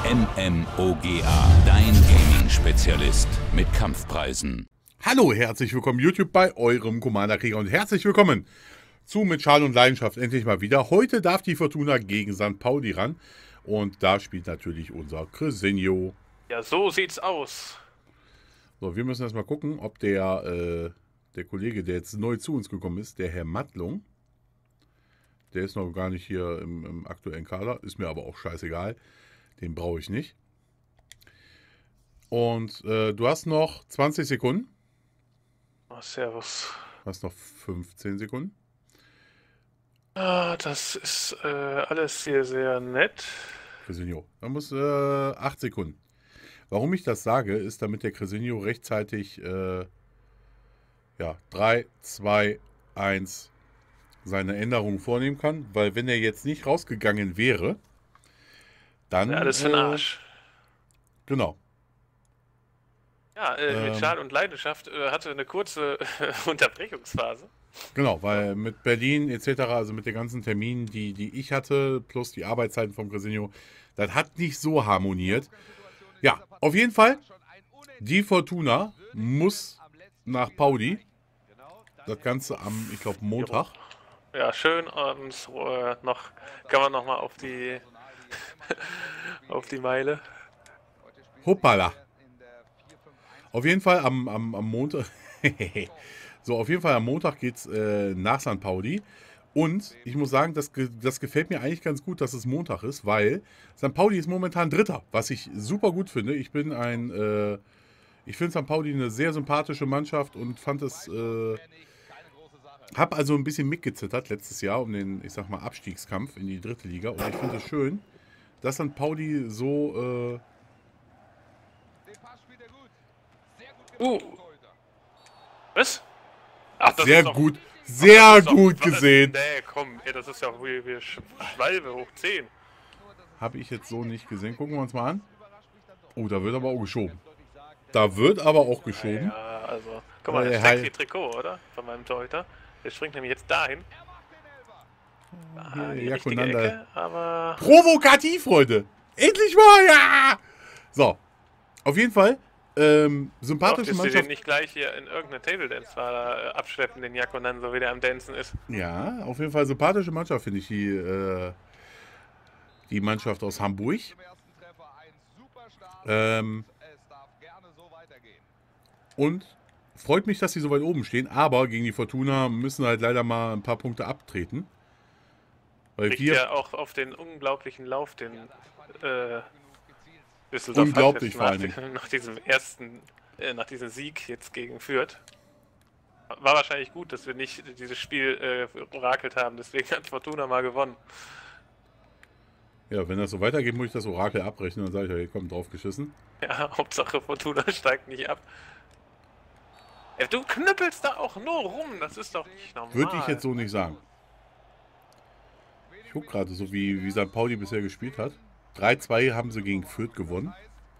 MMOGA, dein Gaming-Spezialist mit Kampfpreisen. Hallo, herzlich willkommen YouTube bei eurem Commander-Krieger und herzlich willkommen zu Mit Schal und Leidenschaft endlich mal wieder. Heute darf die Fortuna gegen St. Pauli ran und da spielt natürlich unser Cresenio. Ja, so sieht's aus. So, wir müssen erstmal gucken, ob der Kollege, der jetzt neu zu uns gekommen ist, der Herr Mattlung, der ist noch gar nicht hier im aktuellen Kader, ist mir aber auch scheißegal, den brauche ich nicht. Und du hast noch 20 Sekunden. Oh, servus. Du hast noch 15 Sekunden. Ah, das ist alles hier sehr nett. Cresenio. Da muss 8 Sekunden. Warum ich das sage, ist, damit der Cresenio rechtzeitig 3, 2, 1 seine Änderungen vornehmen kann. Weil wenn er jetzt nicht rausgegangen wäre, dann... Ja, alles für den Arsch. Genau. Ja, mit Schal und Leidenschaft hatte eine kurze Unterbrechungsphase. Genau, weil mit Berlin etc., also mit den ganzen Terminen, die ich hatte, plus die Arbeitszeiten vom Cresenio, das hat nicht so harmoniert. Ja, auf jeden Fall, die Fortuna muss nach Pauli. Das Ganze am, ich glaube, Montag. Ja, schön und noch kann man nochmal auf die auf die Meile. Hoppala. Auf jeden Fall am Montag. So, auf jeden Fall am Montag geht's nach St. Pauli. Und ich muss sagen, das gefällt mir eigentlich ganz gut, dass es Montag ist, weil St. Pauli ist momentan Dritter, was ich super gut finde. Ich finde St. Pauli eine sehr sympathische Mannschaft und fand es, habe also ein bisschen mitgezittert letztes Jahr um den, ich sag mal, Abstiegskampf in die dritte Liga. Und ich finde es schön, dass St. Pauli so, Was? Ach, das sehr ist doch, gut, sehr doch, gut gesehen. Nee, komm, ey, das ist ja wie Schwalbe hoch 10. Habe ich jetzt so nicht gesehen. Gucken wir uns mal an. Oh, da wird aber auch geschoben. Da wird aber auch geschoben. Ja, also, guck mal, das sexy Trikot, oder? Von meinem Torhüter. Der springt nämlich jetzt dahin. Hier, Die richtige Ecke, aber... Provokativ, Freunde. Endlich mal, ja! So, auf jeden Fall, sympathische Mannschaft. Du den Mannschaft. nicht gleich hier in irgendeine Table Dance abschleppen, den Jakonan, so wie der am Dancen ist. Ja, auf jeden Fall sympathische Mannschaft, finde ich, die Mannschaft aus Hamburg. Und freut mich, dass sie so weit oben stehen, aber gegen die Fortuna müssen halt leider mal ein paar Punkte abtreten. Weil Liegt wir ja auch auf den unglaublichen Lauf, den Düsseldorf unglaublich hat vor allem. nach diesem nach diesem Sieg jetzt gegen Fürth. War wahrscheinlich gut, dass wir nicht dieses Spiel orakelt haben, deswegen hat Fortuna mal gewonnen. Ja, wenn das so weitergeht, muss ich das Orakel abbrechen. Dann sage ich, hey, komm, drauf geschissen. Ja, Hauptsache Fortuna steigt nicht ab. Ja, du knüppelst da auch nur rum, das ist doch nicht normal. Würde ich jetzt so nicht sagen. Ich gucke gerade so, wie St. Pauli bisher gespielt hat. 3-2 haben sie gegen Fürth gewonnen.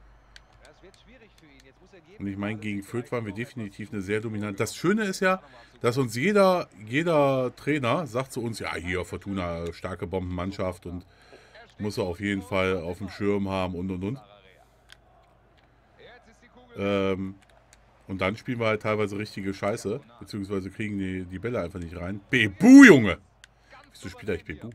Und ich meine, gegen Fürth waren wir definitiv eine sehr dominante. Das Schöne ist ja, dass uns jeder Trainer sagt zu uns, ja, hier Fortuna, starke Bombenmannschaft und muss er auf jeden Fall auf dem Schirm haben und. Und dann spielen wir halt teilweise richtige Scheiße, beziehungsweise kriegen die Bälle einfach nicht rein. Bebu, Junge! Wieso spielt eigentlich Bebu?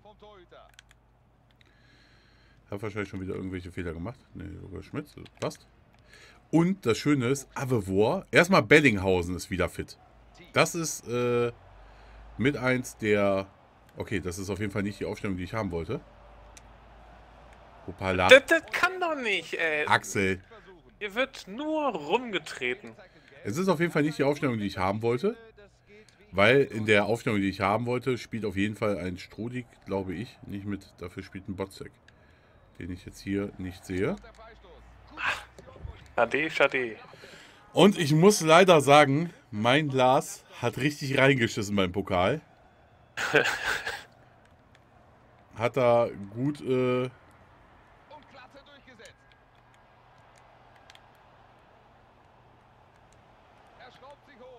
Hab wahrscheinlich schon wieder irgendwelche Fehler gemacht. Ne, sogar Schmidt, das passt. Und das Schöne ist, Avevor, erstmal Bellinghausen ist wieder fit. Das ist mit eins der... Okay, das ist auf jeden Fall nicht die Aufstellung, die ich haben wollte. Hoppala. Das kann doch nicht, ey. Axel. Hier wird nur rumgetreten. Es ist auf jeden Fall nicht die Aufstellung, die ich haben wollte. Weil in der Aufstellung, die ich haben wollte, spielt auf jeden Fall ein Strodig, glaube ich, nicht mit. Dafür spielt ein Botzek, den ich jetzt hier nicht sehe. Schade, schade. Und ich muss leider sagen, mein Lars hat richtig reingeschissen beim Pokal. Hat er gut...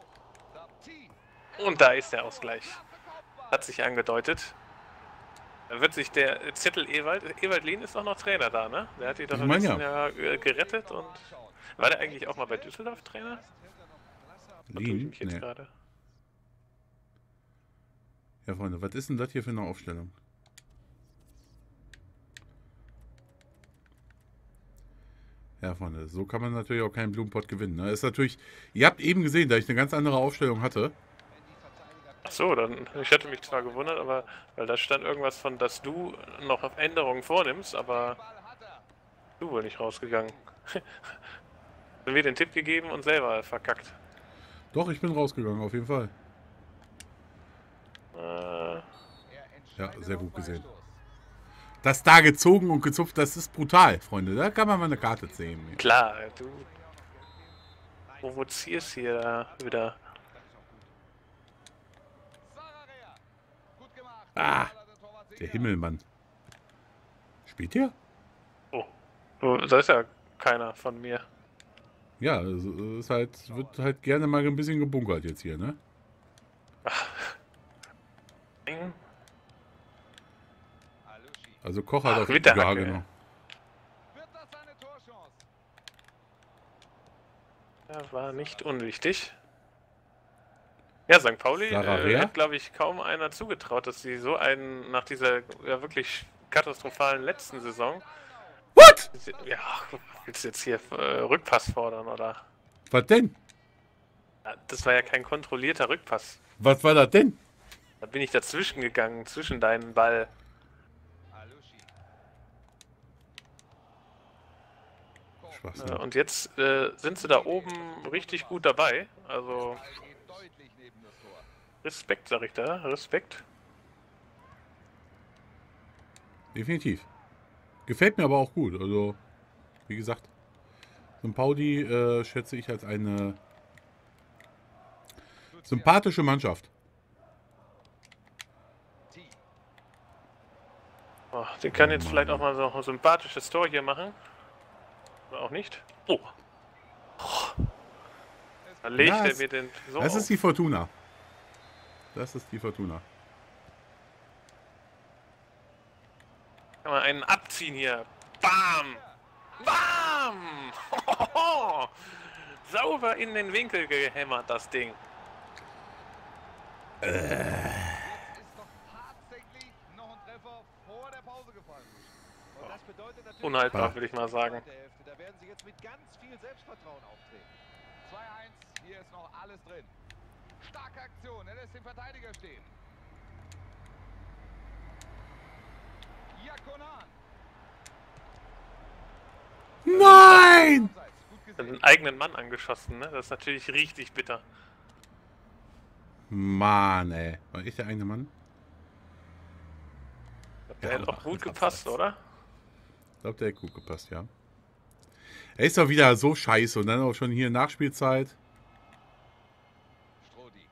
Und da ist der Ausgleich. Hat sich angedeutet. Da wird sich der Zettel Ewald Lien ist doch noch Trainer da, ne? Der hat die doch Ich im mein, letzten ja. Jahr gerettet und... War der eigentlich auch mal bei Düsseldorf Trainer? Da tue ich Lien? mich jetzt Nee. gerade. Ja, Freunde, was ist denn das hier für eine Aufstellung? Ja, Freunde, so kann man natürlich auch keinen Blumenpott gewinnen. Ne? Ist natürlich, ihr habt eben gesehen, da ich eine ganz andere Aufstellung hatte. Ach so, dann... Ich hatte mich zwar gewundert, aber... Weil da stand irgendwas von, dass du noch auf Änderungen vornimmst, aber... Du wohl nicht rausgegangen. Haben wir den Tipp gegeben und selber verkackt. Doch, ich bin rausgegangen, auf jeden Fall. Äh, Ja, sehr gut gesehen. Das da gezogen und gezupft, das ist brutal, Freunde. Da kann man mal eine Karte ziehen. klar, du provozierst hier wieder. Ah, der Himmelmann. Spielt der? Oh, da ist ja keiner von mir. Ja, es ist halt, wird halt gerne mal ein bisschen gebunkert jetzt hier, ne? Also Koch hat Ach, auf mit der ja, Hacke. genau. Ja, war nicht unwichtig. Ja, St. Pauli Sararea? hat, glaube ich, kaum einer zugetraut, dass sie so einen nach dieser ja wirklich katastrophalen letzten Saison. What? Ja, willst du jetzt hier Rückpass fordern, oder? Was denn? Ja, das war ja kein kontrollierter Rückpass. Was war das denn? Da bin ich dazwischen gegangen, zwischen deinen Ball. Schwachsinn. Und jetzt sind sie da oben richtig gut dabei. Also Respekt, sag ich da. Respekt. Definitiv. Gefällt mir aber auch gut. Also, wie gesagt, St. Pauli schätze ich als eine sympathische Mannschaft. Oh, der kann jetzt vielleicht auch mal so ein sympathisches Tor hier machen. Oder auch nicht. Oh. Da legt Ja, er mir den so Das auf. ist die Fortuna. Das ist die Fortuna. Kann man einen abziehen hier. Bam! Bam! Sauber in den Winkel gehämmert, das Ding. Unhaltbar, würde ich mal sagen. Da werden sie jetzt mit ganz viel Selbstvertrauen auftreten. 2-1, hier ist noch alles drin. Starke Aktion, er lässt den Verteidiger stehen. Jakonan. Nein! Den eigenen Mann angeschossen, ne? Das ist natürlich richtig bitter. Mann, ey. War ich der eigene Mann? Der Ja, hätte auch aber gut das gepasst, abseits. oder? Ich glaube, der hat gut gepasst, ja. Er ist doch wieder so scheiße und dann auch schon hier Nachspielzeit. Strodig.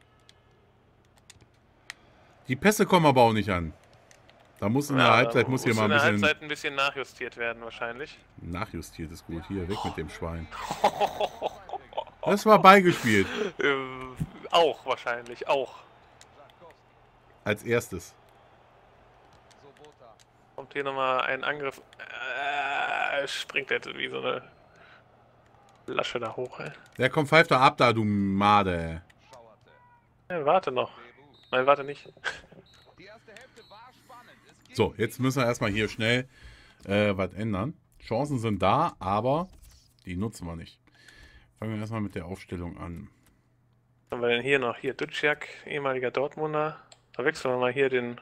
Die Pässe kommen aber auch nicht an. Da muss in der Ja, Halbzeit da muss hier mal in ein der bisschen Halbzeit ein bisschen nachjustiert werden, wahrscheinlich. nachjustiert ist gut. Hier, weg mit dem Schwein. Das war beigespielt. Auch wahrscheinlich, auch. Als erstes. Sobota. Kommt hier nochmal ein Angriff. Springt jetzt wie so eine Lasche da hoch, ey. Der kommt, pfeift da ab da, du Made. Schauerte. Ja, warte noch. Nein, warte nicht. Die erste Hälfte war spannend. Es ging So, jetzt müssen wir erstmal hier schnell was ändern. Chancen sind da, aber die nutzen wir nicht. Fangen wir erstmal mit der Aufstellung an. Was haben wir denn hier noch? Hier Duciak, ehemaliger Dortmunder. Da wechseln wir mal hier den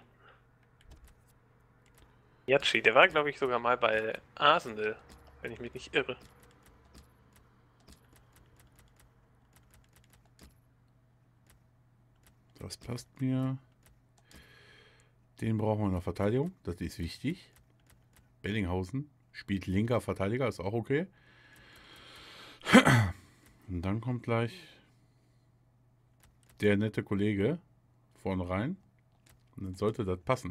Yachi. Der war, glaube ich, sogar mal bei Arsenal, wenn ich mich nicht irre. Das passt mir. Den brauchen wir in der Verteidigung. Das ist wichtig. Bellinghausen spielt linker Verteidiger, ist auch okay. Und dann kommt gleich der nette Kollege vorne rein. Und dann sollte das passen.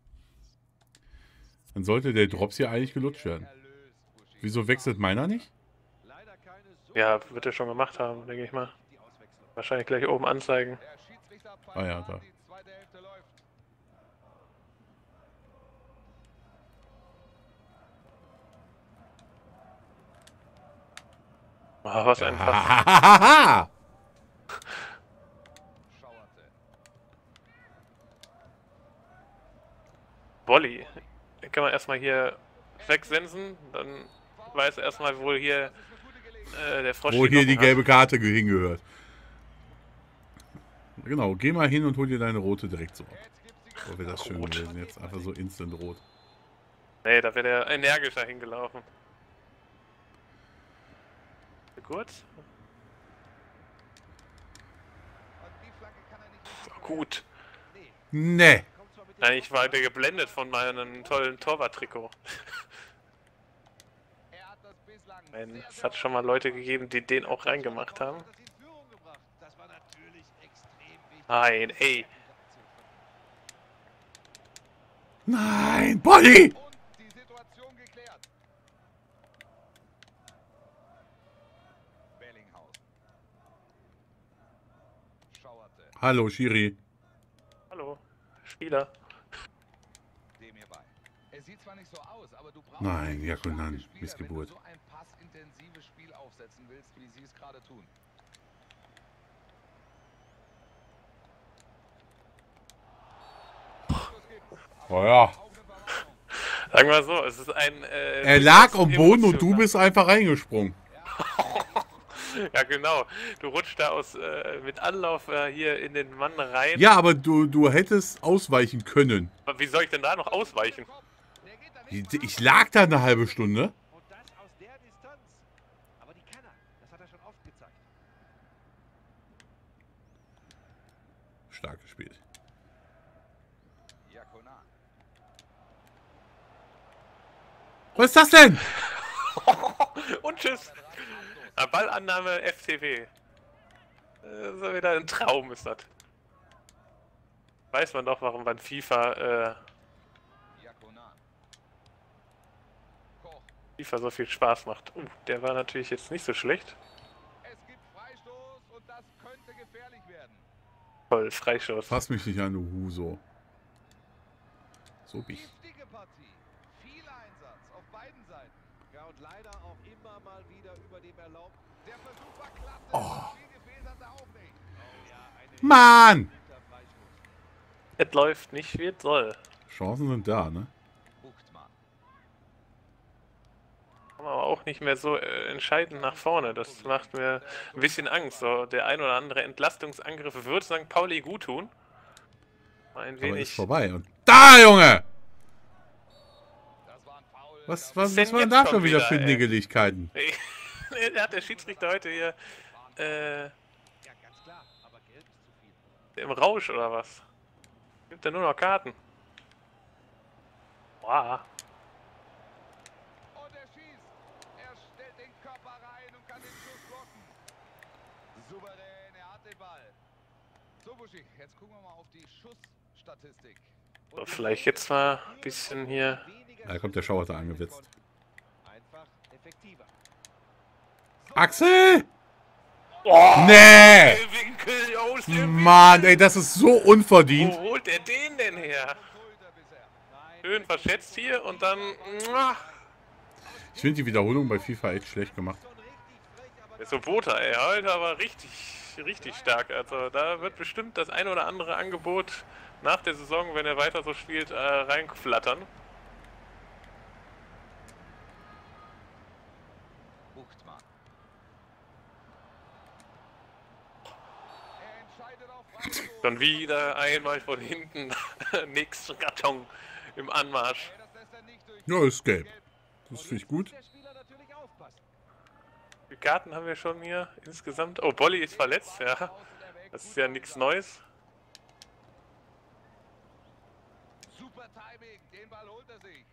Dann sollte der Drops hier eigentlich gelutscht werden. Wieso wechselt meiner nicht? leider keine so Ja, wird er schon gemacht haben, denke ich mal. Wahrscheinlich gleich oben anzeigen. Der Schiedsrichter pfeift Ah ja, an, da. die zweite Hälfte läuft. Oh, was ein Pass. Hahaha! Schauerte. Volley. Den kann man erstmal hier wegsensen. Dann weiß er erstmal, wo hier der Frosch Wo hier die Knochen gelbe Karte hingehört. Genau, geh mal hin und hol dir deine rote direkt so ab. So wäre das schön Rot. gewesen. Jetzt einfach so instant rot. hat. Nee, da wäre der energischer hingelaufen. Kurz. Und die Flanke kann er nicht richtig Gut. Ne. kommt zwar mit Nein, ich war geblendet von meinem tollen Torwarttrikot. Er hat das bislang Nein, es hat schon mal Leute gegeben, die den auch reingemacht haben. das in Führung gebracht. Das war natürlich extrem wichtig. Nein, ey. Nein, Polly! Und die Situation geklärt. Bellinghausen. Schauerte. Hallo, Schiri. Hallo, Spieler. Dem hierbei. Es sieht zwar nicht so aus, aber du brauchst Nein, einen Jakonan, starken Spieler, Missgeburt. wenn du so ein passintensives Spiel aufsetzen willst, wie sie es gerade tun. Oh ja. Sagen wir so, es ist ein... Er lag am Boden und du bist einfach reingesprungen. Ja, genau. Du rutschst da aus mit Anlauf hier in den Mann rein. Ja, aber du hättest ausweichen können. Aber wie soll ich denn da noch ausweichen? Ich lag da eine halbe Stunde. Und das aus der Distanz. Aber die kann er. Das hat er schon oft gezeigt. Stark gespielt. Jakonan. Was ist das denn? Und tschüss. Na, Ballannahme FTW. So wieder ein Traum ist das. Weiß man doch, warum beim FIFA Jakonan. Koch. FIFA so viel Spaß macht. Der war natürlich jetzt nicht so schlecht. Es gibt Freistoß und das könnte gefährlich werden. Voll, Freischuss. Fass mich nicht an, du Huso. So bin ich. Giftige Partie. Viel Einsatz auf beiden Seiten. Ja, und leider auch immer mal wieder über dem Erlaubten. Der Versuch war klasse. Oh. Viel gefehlt hat er auch nicht. Oh ja, ein Mann! guter Freistoß. Es läuft nicht, wie es soll. Chancen sind da, ne? Buchtmann. Aber auch nicht mehr so entscheidend nach vorne. Das macht mir ein bisschen Angst. So, der ein oder andere Entlastungsangriff wird St. Pauli gut tun. Mal ein Aber ist wenig. vorbei. Und da, Junge! Das war ein Foul. Was denn waren jetzt da schon schon wieder wieder, für ey? Niggeligkeiten? Der hat der Schiedsrichter heute hier Ja, ganz klar. Aber Gelb ist zu viel. im Rausch oder was? Gibt er nur noch Karten? Wow. Und er schießt. Er stellt den Körper rein und kann den Schuss blocken. Souverän, er hat den Ball. So, Buschi, jetzt gucken wir mal auf die Schussstatistik. So, vielleicht jetzt mal ein bisschen hier. Da kommt der Schauer angewitzt. Einfach effektiver. Axel! Oh, Nee! Winkel aus dem Mann, ey, das ist so unverdient. Wo holt er den denn her? Schulter bisher. Schön verschätzt hier und dann. Muah. Ich finde die Wiederholung bei FIFA echt schlecht gemacht. Schon richtig frech, aber Der Sobota, ey, heute aber richtig stark. Also da wird bestimmt das ein oder andere Angebot nach der Saison, wenn er weiter so spielt, reinflattern. Buchtmann. Er entscheidet auf Freistoß. Dann wieder einmal von hinten. Nächsten Karton im Anmarsch. Das lässt er nicht durch. Ja, ist gelb. Das finde ich gut. der Spieler natürlich aufpassen. Wie viele Karten haben wir schon hier insgesamt? Oh, Bolli ist verletzt, ja. Das ist ja nichts Neues. Super Timing, den Ball holt er sich.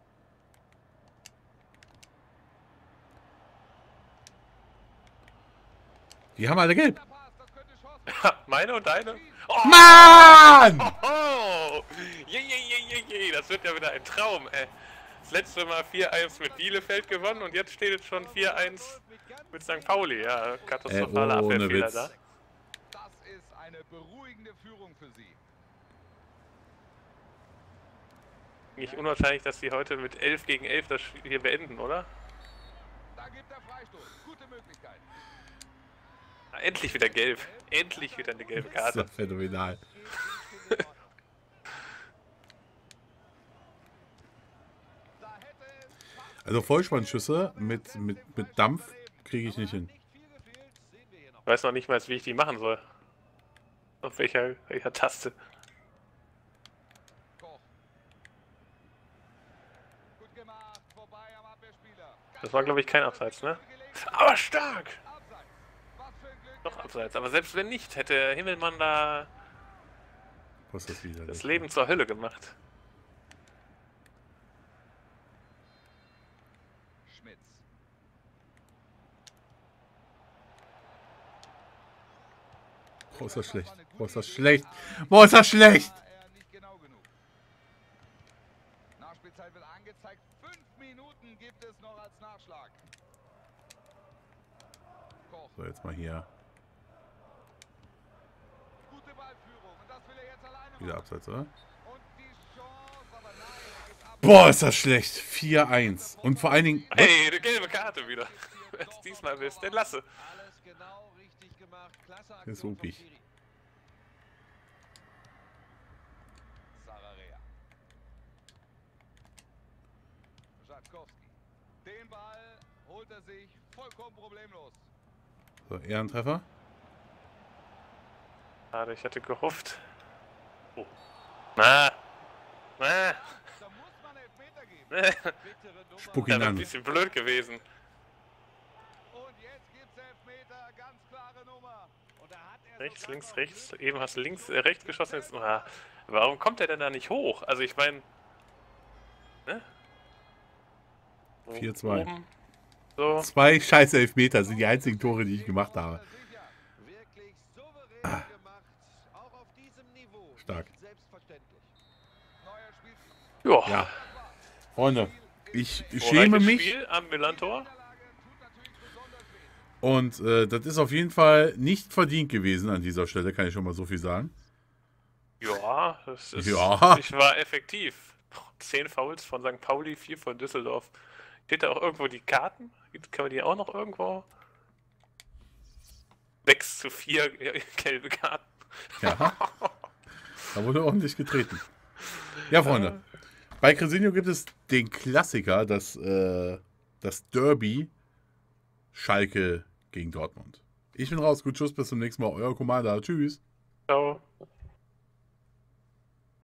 Die haben alle gelb. Der Pass, das könnte Chance. Meine und deine? Oh! Mann! Oh! Je, das wird ja wieder ein Traum, ey. Das letzte Mal 4-1 mit Bielefeld gewonnen und jetzt steht es schon 4-1 mit St. Pauli. Ja, katastrophale Ohne Abwehrfehler Witz. da. Das ist eine beruhigende Führung für sie. Nicht unwahrscheinlich, dass sie heute mit 11 gegen 11 das Spiel hier beenden, oder? Da gibt der Freistoß. Gute Möglichkeit. Endlich wieder gelb. Endlich wieder eine gelbe Das ist Karte. ja phänomenal. Da hätte es fast Also Vollspannschüsse mit Dampf kriege ich nicht hin. Nicht viel gefehlt, sehen wir hier noch. Ich weiß noch nicht mal, wie ich die machen soll. Auf welcher Taste. Koch. Gut gemacht. Vorbei am Abwehrspieler. Das war, glaube ich, kein Abseits, ne? Aber stark! Abseits. Was für ein Glück. Doch Abseits. Aber selbst wenn nicht, hätte Himmelmann da Was ist das wieder? das Leben zur Hölle gemacht. Schmitz. Boah, ist das schlecht. Boah, ist das schlecht. Boah, ist das schlecht. War er nicht genau genug. Nachspielzeit wird angezeigt. 5 Minuten gibt es noch als Nachschlag. Koch. So, jetzt mal hier. Gute Ballführung. Und das will er jetzt alleine Wieder machen. abseits, oder? Und die Chance, aber nein, er gibt ab. Boah, ist das schlecht. 4-1. Und vor allen Dingen... Hey, eine gelbe Karte wieder. Wenn du es diesmal willst, dann lasse. Alles genau richtig gemacht. Klasse Das ist Aktion vom upig. Schiri. Sararea. Schatkowski. Den Ball holt er sich vollkommen problemlos. So, Ehrentreffer. Schade, ich hatte gehofft. Oh. Na. Na. Da muss man Elfmeter geben. Bittere Nummer. Spuck Das ihn wäre ein an. bisschen blöd gewesen. Und jetzt gibt's Elfmeter. Ganz klare Nummer. Und da hat er Rechts, sogar links, noch rechts. Glück. Eben hast du rechts geschossen. Jetzt, warum kommt er denn da nicht hoch? Also ich meine... Ne? 4-2. Oben. So. 2 scheiß Elfmeter sind die einzigen Tore, die ich gemacht habe. Sicher. Wirklich souverän gemacht. Auch auf diesem Niveau. Stark. Nicht selbstverständlich. Neuer Spiel. Ja. Ja. Freunde, ich Vorreiches schäme mich. Spiel am Millantor. Niederlage tut natürlich besonders weh. Und das ist auf jeden Fall nicht verdient gewesen an dieser Stelle, kann ich schon mal so viel sagen. Ja, das ist. Ja. Ich war effektiv. 10 Fouls von St. Pauli, 4 von Düsseldorf. Steht da auch irgendwo die Karten? Kann man die auch noch irgendwo? 6:4 gelbe Karten. Ja. Da wurde ordentlich getreten. Ja, Freunde. Bei Cresinho gibt es den Klassiker, das Derby Schalke gegen Dortmund. Ich bin raus. Gut, Tschüss, bis zum nächsten Mal. Euer Commander. Tschüss. Ciao.